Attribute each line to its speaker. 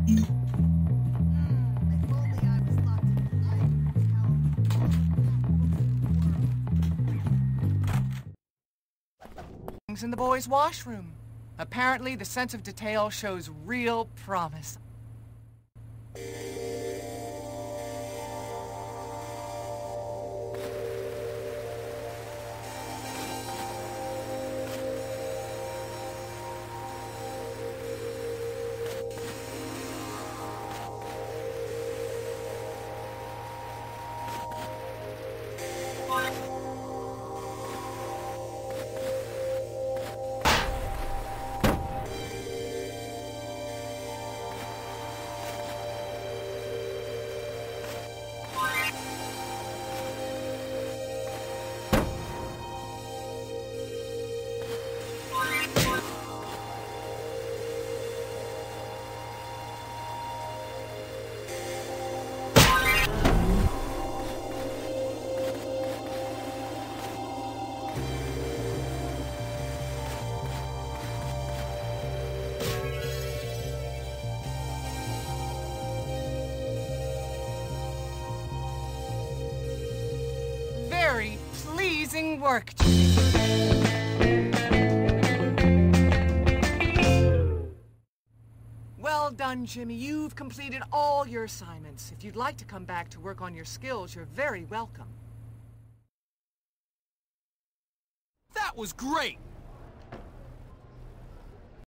Speaker 1: In the boys' washroom. Apparently, the sense of detail shows real promise. Very pleasing work, Jimmy. Well done, Jimmy. You've completed all your assignments. If you'd like to come back to work on your skills, you're very welcome.
Speaker 2: That was great!